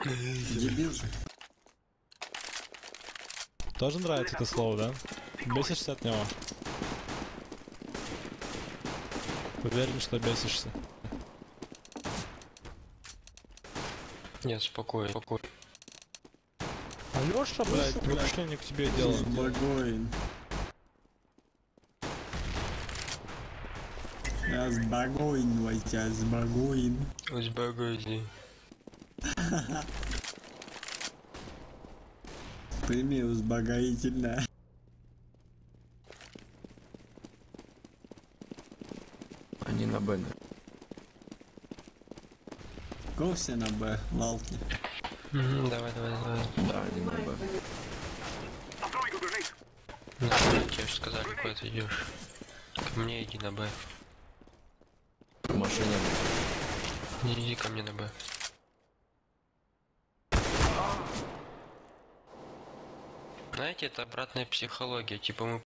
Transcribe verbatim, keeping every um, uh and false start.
Дебил же. Тоже нравится это слово, да? Бесишься от него? Уверен, что бесишься. Нет, спокойно, спокойно. Алёша, блядь, вообще не к тебе дело. Спокоен. Я спокоен, Вася, спокоен. Успокойся. Прими успокоительно. Они на Б. Го все на Б, лалки. Угу, давай, давай, давай. Да, они на Б. Ну, тебе же сказали, куда ты идешь. Ко мне иди на Б. В машине. Не иди ко мне на Б. Знаете, это обратная психология. Типа мы